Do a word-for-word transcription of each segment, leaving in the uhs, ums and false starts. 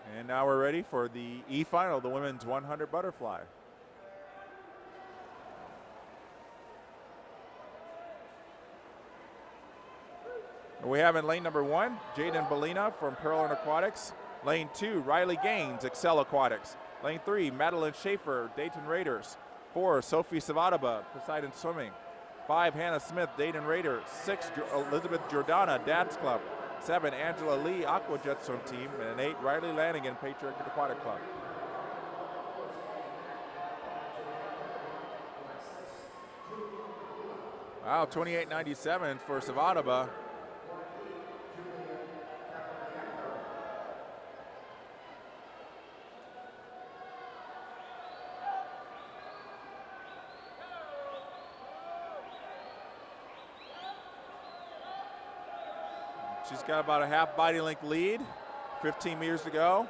And now we're ready for the E final, the women's one hundred butterfly. We have in lane number one, Jaden Bellina from Pearland Aquatics. Lane two, Riley Gaines, Excel Aquatics. Lane three, Madeline Schaefer, Dayton Raiders. Four, Sophie Savadaba, Poseidon Swimming. Five, Hannah Smith, Dayton Raiders. Six, Elizabeth Jordana, Dad's Club. Seven, Angela Lee, Aqua Jet Swim Team. And eight, Riley Lanigan, Patriot Aquatic Club. Wow, twenty-eight ninety-seven for Savadaba. She's got about a half body length lead, fifteen meters to go.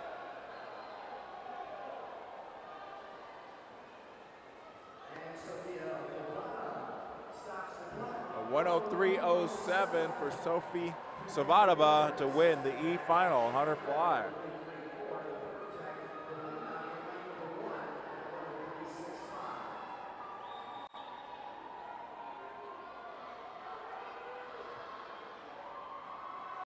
A one oh three oh seven for Sophie Savadaba to win the E final one hundred fly.